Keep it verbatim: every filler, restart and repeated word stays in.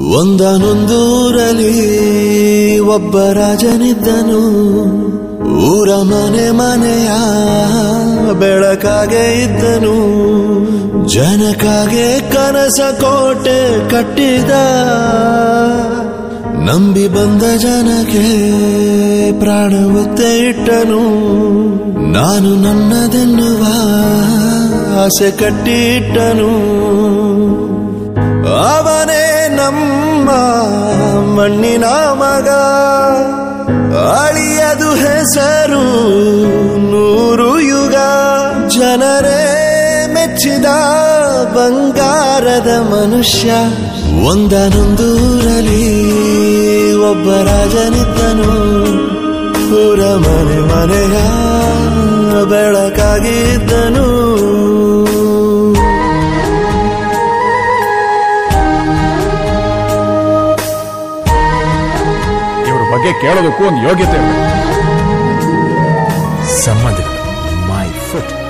ಒಂದನೊಂದೂರಲ್ಲಿ ಒಬ್ಬ ರಾಜನಿದ್ದನು. ಊರ ಮನೆ ಮನೆಯ ಬೆಳಕಾಗೆ ಇದ್ದನು. ಜನಕಾಗೆ ಕನಸ ಕೋಟೆ ಕಟ್ಟಿದ. ನಂಬಿ ಬಂದ ಜನಕ್ಕೆ ಪ್ರಾಣ ಒತ್ತೆ ಇಟ್ಟನು. ನಾನು ನನ್ನದೆನ್ನುವ ಆಸೆ ಕಟ್ಟಿಟ್ಟನು. ಅವನೇ ನಮ್ಮ ಮಣ್ಣಿನ ಮಗ. ಅಳಿಯದು ಹೆಸರು ನೂರು ಯುಗ. ಜನರೇ ಮೆಚ್ಚಿದ ಬಂಗಾರದ ಮನುಷ್ಯ. ಒಂದನೊಂದೂರಲ್ಲಿ ಒಬ್ಬ ರಾಜನಿದ್ದನು. ಊರ ಮನೆ ಮನೆಯ ಬೆಳಕಾಗಿದ್ದನು. ಇವ್ರ ಬಗ್ಗೆ ಕೇಳೋದಕ್ಕೂ ಒಂದು ಯೋಗ್ಯತೆ. ಸಂಬಂಧ ಮೈ ಫುಟ್